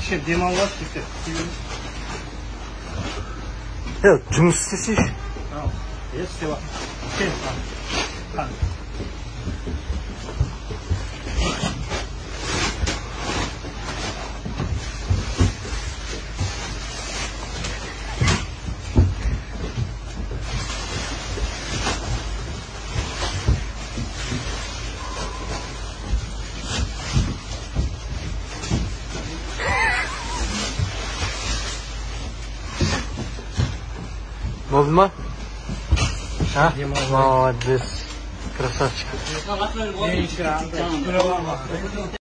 Kişi demallar çıktı. Ya жұмыс істесейші. Tamam. İşte bak. Tamam. Болды ма? А? Молодец. Красавчик.